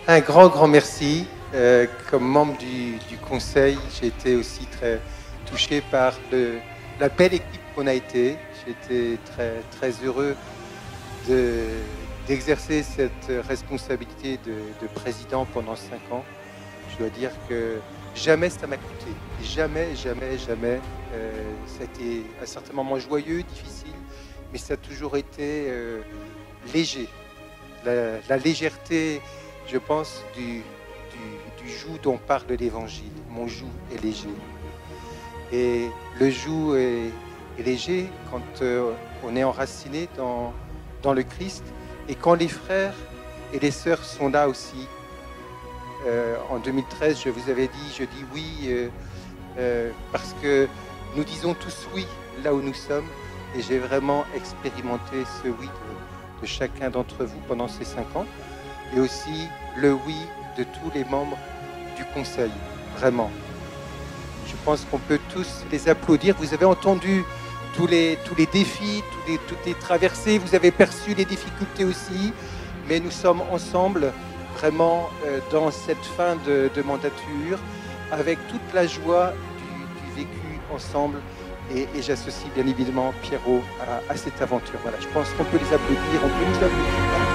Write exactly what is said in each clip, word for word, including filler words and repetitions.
Un grand, grand merci. Euh, comme membre du, du conseil, j'ai été aussi très touché par le, la belle équipe qu'on a été. J'ai été très, très heureux de, d'exercer cette responsabilité de, de président pendant cinq ans. Je dois dire que jamais ça m'a coûté. Jamais, jamais, jamais. Euh, ça a été à certains moments joyeux, difficile, mais ça a toujours été euh, léger. La, la légèreté, je pense, du, du, du joug dont parle l'Évangile. Mon joug est léger. Et le joug est, est léger quand euh, on est enraciné dans, dans le Christ et quand les frères et les sœurs sont là aussi. Euh, en deux mille treize, je vous avais dit, je dis oui, euh, euh, parce que nous disons tous oui là où nous sommes. Et j'ai vraiment expérimenté ce oui de, de chacun d'entre vous pendant ces cinq ans. Et aussi le oui de tous les membres du conseil, vraiment. Je pense qu'on peut tous les applaudir. Vous avez entendu tous les, tous les défis, tous les, toutes les traversées, vous avez perçu les difficultés aussi, mais nous sommes ensemble vraiment euh, dans cette fin de, de mandature, avec toute la joie du, du vécu ensemble. Et, et j'associe bien évidemment Pierrot à, à cette aventure. Voilà, je pense qu'on peut les applaudir, on peut nous applaudir.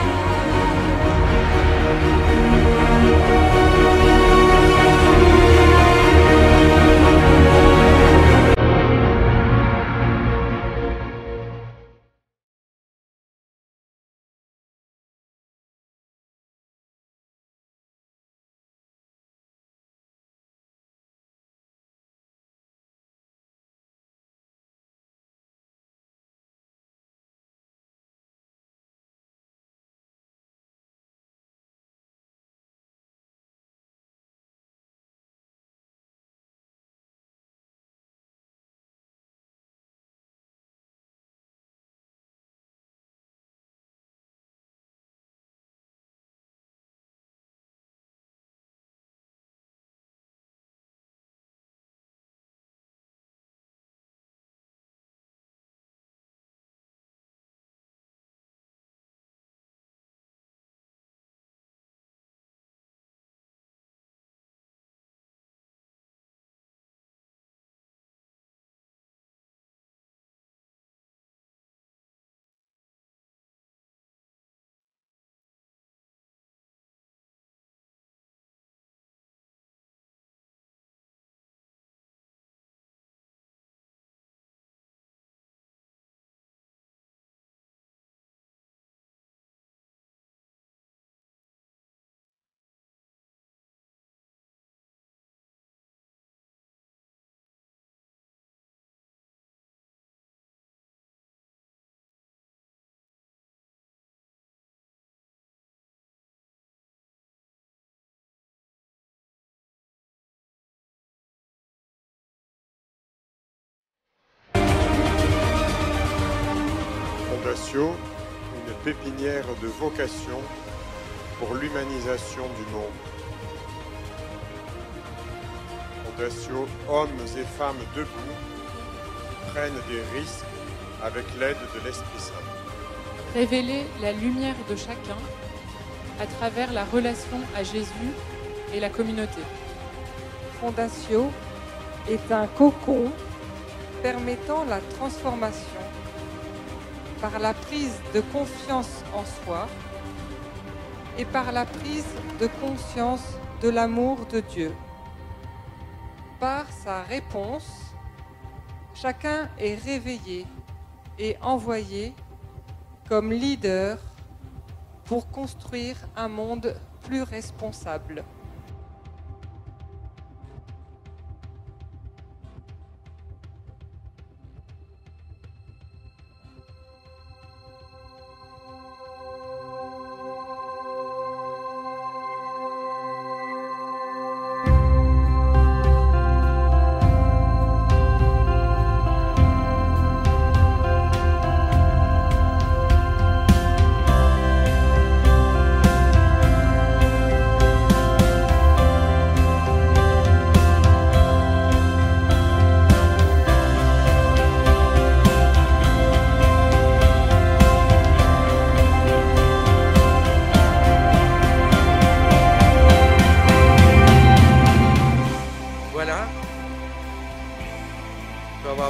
Fondation, une pépinière de vocation pour l'humanisation du monde. Fondation, hommes et femmes debout qui prennent des risques avec l'aide de l'Esprit Saint. Révéler la lumière de chacun à travers la relation à Jésus et la communauté. Fondation est un cocon permettant la transformation par la prise de confiance en soi et par la prise de conscience de l'amour de Dieu. Par sa réponse, chacun est réveillé et envoyé comme leader pour construire un monde plus responsable.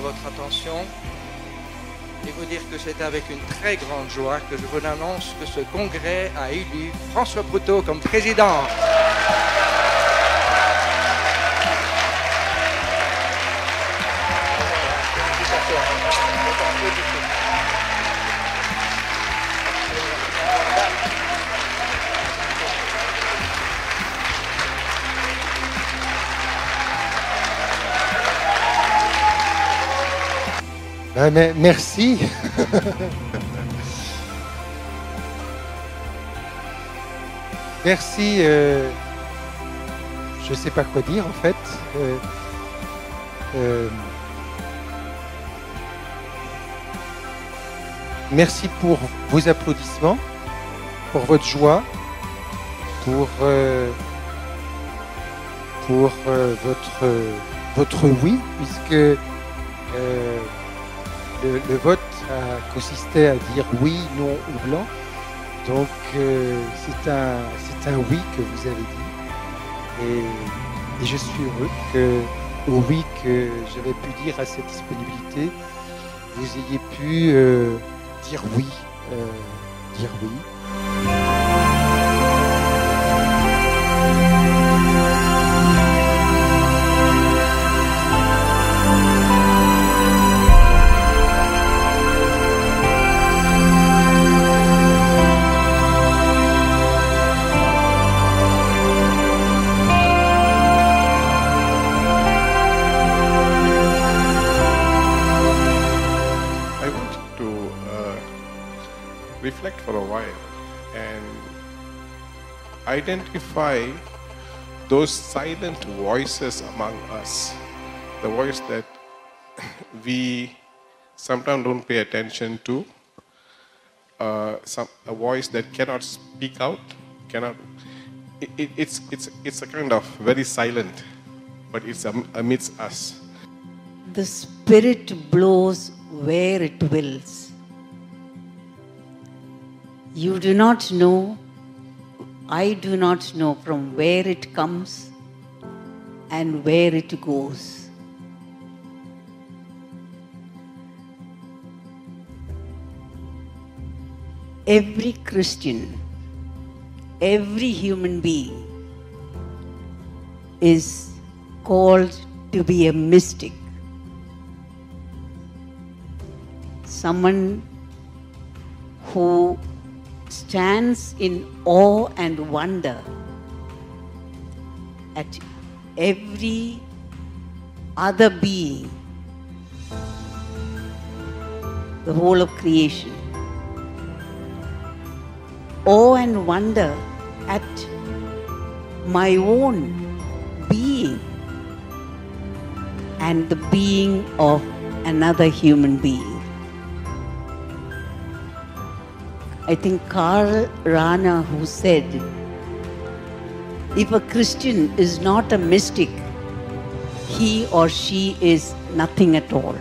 votre attention et vous dire que c'est avec une très grande joie que je vous annonce que ce congrès a élu François Proutot comme président. Ben, mais, merci. Merci. Euh, je ne sais pas quoi dire en fait. Euh, euh, merci pour vos applaudissements, pour votre joie, pour, euh, pour euh, votre, votre oui, puisque euh, Le, le vote a consisté à dire oui, non ou blanc. Donc euh, c'est un, c'est un oui que vous avez dit. Et, et je suis heureux que au oui que j'avais pu dire à cette disponibilité, vous ayez pu euh, dire oui, euh, dire oui. Reflect for a while and identify those silent voices among us, the voice that we sometimes don't pay attention to, uh, some, a voice that cannot speak out, cannot. It, it, it's it's it's a kind of very silent, but it's amidst us. The Spirit blows where it wills. You do not know, I do not know from where it comes and where it goes. Every Christian, every human being is called to be a mystic. Someone who stands in awe and wonder at every other being, the whole of creation. Awe and wonder at my own being and the being of another human being. I think Karl Rahner, who said, if a Christian is not a mystic, he or she is nothing at all.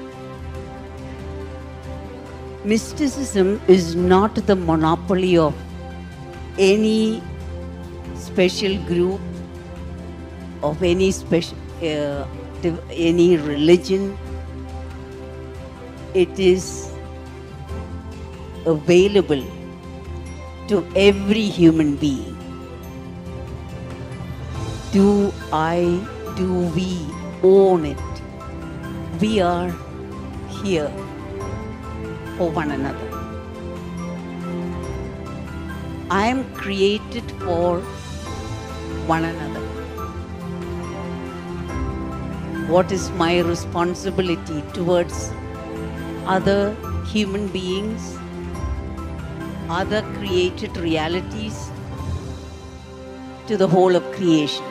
Mysticism is not the monopoly of any special group, of any special, uh, any religion. It is available to every human being. Do I, do we own it? We are here for one another. I am created for one another. What is my responsibility towards other human beings, other created realities, to the whole of creation?